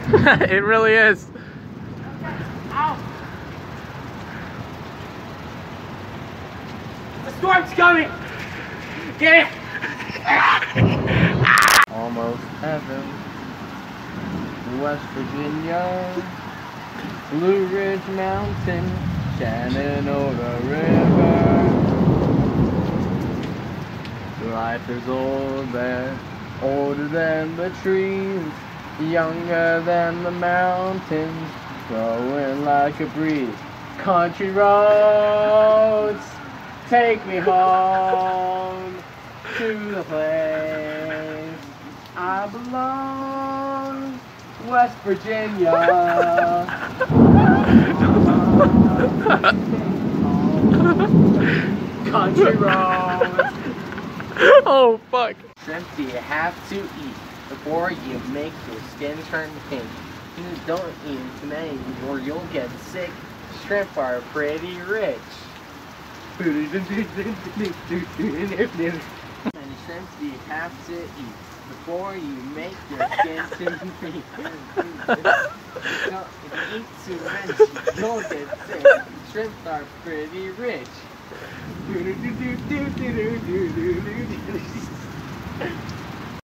It really is. Ow! The storm's coming! Get it! Almost heaven, West Virginia, Blue Ridge Mountain, Shenandoah River. Life is old there, older than the trees, younger than the mountains, flowing like a breeze. Country roads, take me home to the place I belong, West Virginia. Country roads. Oh fuck. Shrimp do you have to eat before you make your skin turn pink? You don't eat too many or you'll get sick. Shrimp are pretty rich. Many shrimp do you have to eat before you make your skin turn pink? If you eat too many, you'll get sick. Shrimp are pretty rich.